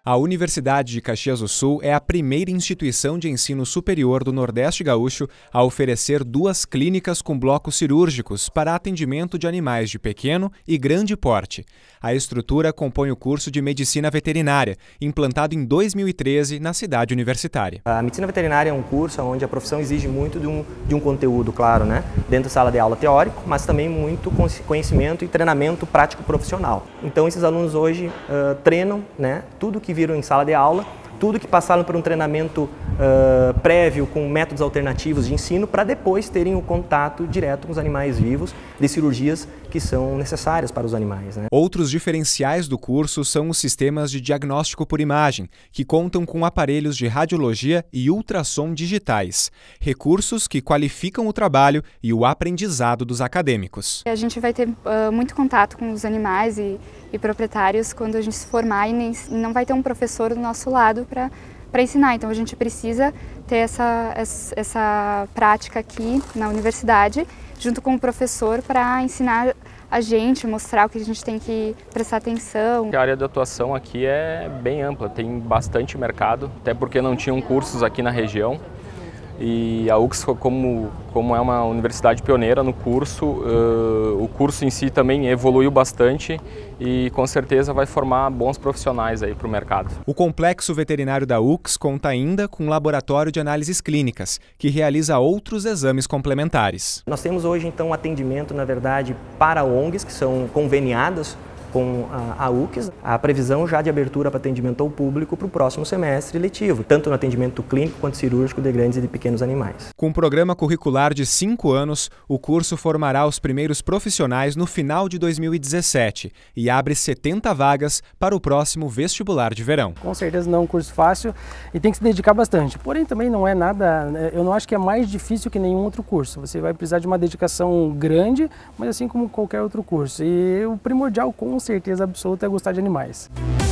A Universidade de Caxias do Sul é a primeira instituição de ensino superior do Nordeste Gaúcho a oferecer 2 clínicas com blocos cirúrgicos para atendimento de animais de pequeno e grande porte. A estrutura compõe o curso de Medicina Veterinária, implantado em 2013 na cidade universitária. A Medicina Veterinária é um curso onde a profissão exige muito de um conteúdo, claro, dentro da sala de aula teórico, mas também muito conhecimento e treinamento prático profissional. Então esses alunos hoje treinam tudo que viram em sala de aula, tudo que passaram por um treinamento prévio com métodos alternativos de ensino para depois terem o contato direto com os animais vivos de cirurgias que são necessárias para os animais. Outros diferenciais do curso são os sistemas de diagnóstico por imagem, que contam com aparelhos de radiologia e ultrassom digitais, recursos que qualificam o trabalho e o aprendizado dos acadêmicos. A gente vai ter muito contato com os animais e proprietários quando a gente se formar e não vai ter um professor do nosso lado para ensinar. Então a gente precisa ter essa prática aqui na universidade, junto com o professor, para ensinar a gente, mostrar o que a gente tem que prestar atenção. A área de atuação aqui é bem ampla, tem bastante mercado, até porque não tinham cursos aqui na região. E a UCS, como é uma universidade pioneira no curso, o curso em si também evoluiu bastante e com certeza vai formar bons profissionais aí para o mercado. O complexo veterinário da UCS conta ainda com um laboratório de análises clínicas, que realiza outros exames complementares. Nós temos hoje então atendimento, na verdade, para ONGs que são conveniadas com a UCS, a previsão já de abertura para atendimento ao público para o próximo semestre letivo, tanto no atendimento clínico quanto cirúrgico de grandes e de pequenos animais. Com um programa curricular de 5 anos, o curso formará os primeiros profissionais no final de 2017 e abre 70 vagas para o próximo vestibular de verão. Com certeza não é um curso fácil e tem que se dedicar bastante, porém também não é nada, eu não acho que é mais difícil que nenhum outro curso. Você vai precisar de uma dedicação grande, mas assim como qualquer outro curso. E o primordial, com certeza absoluta, é gostar de animais.